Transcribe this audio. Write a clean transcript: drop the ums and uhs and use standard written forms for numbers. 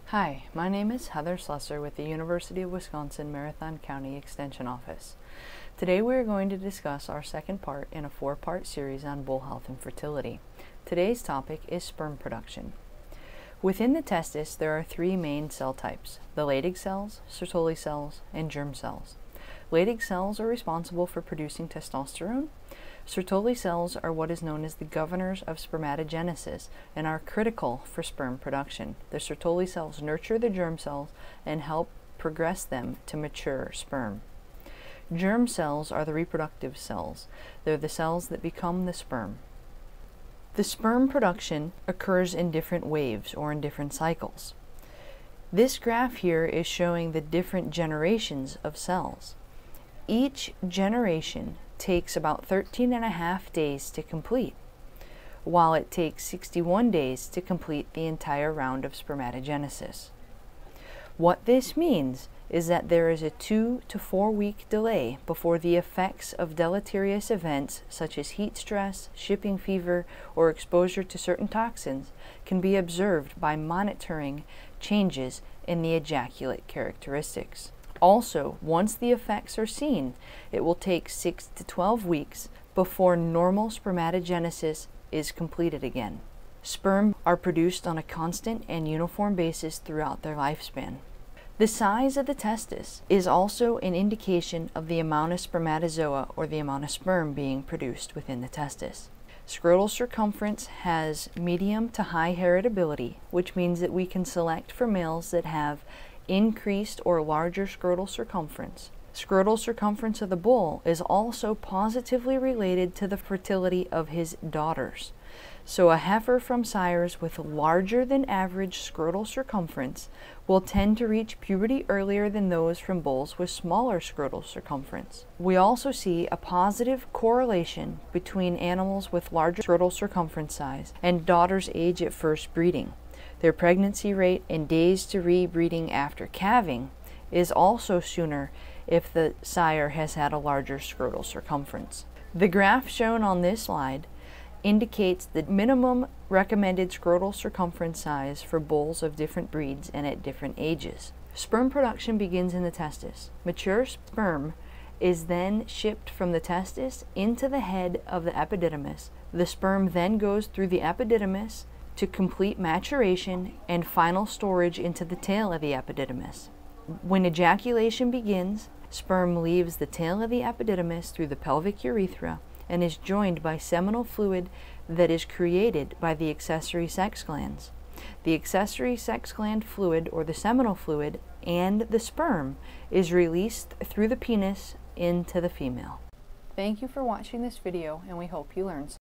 Hi, my name is Heather Slusser with the University of Wisconsin Marathon County Extension Office. Today we are going to discuss our second part in a four-part series on bull health and fertility. Today's topic is sperm production. Within the testis, there are three main cell types: the Leydig cells, Sertoli cells, and germ cells. Leydig cells are responsible for producing testosterone. Sertoli cells are what is known as the governors of spermatogenesis and are critical for sperm production. The Sertoli cells nurture the germ cells and help progress them to mature sperm. Germ cells are the reproductive cells. They're the cells that become the sperm. The sperm production occurs in different waves or in different cycles. This graph here is showing the different generations of cells. Each generation takes about 13.5 days to complete, while it takes 61 days to complete the entire round of spermatogenesis. What this means is that there is a 2 to 4 week delay before the effects of deleterious events such as heat stress, shipping fever, or exposure to certain toxins can be observed by monitoring changes in the ejaculate characteristics. Also, once the effects are seen, it will take 6 to 12 weeks before normal spermatogenesis is completed again. Sperm are produced on a constant and uniform basis throughout their lifespan. The size of the testis is also an indication of the amount of spermatozoa or the amount of sperm being produced within the testis. Scrotal circumference has medium to high heritability, which means that we can select for males that have increased or larger scrotal circumference. Scrotal circumference of the bull is also positively related to the fertility of his daughters. So a heifer from sires with larger than average scrotal circumference will tend to reach puberty earlier than those from bulls with smaller scrotal circumference. We also see a positive correlation between animals with larger scrotal circumference size and daughters' age at first breeding. Their pregnancy rate and days to rebreeding after calving is also sooner if the sire has had a larger scrotal circumference. The graph shown on this slide indicates the minimum recommended scrotal circumference size for bulls of different breeds and at different ages. Sperm production begins in the testis. Mature sperm is then shipped from the testis into the head of the epididymis. The sperm then goes through the epididymis to complete maturation and final storage into the tail of the epididymis. When ejaculation begins, sperm leaves the tail of the epididymis through the pelvic urethra and is joined by seminal fluid that is created by the accessory sex glands. The accessory sex gland fluid, or the seminal fluid, and the sperm is released through the penis into the female. Thank you for watching this video, and we hope you learned something.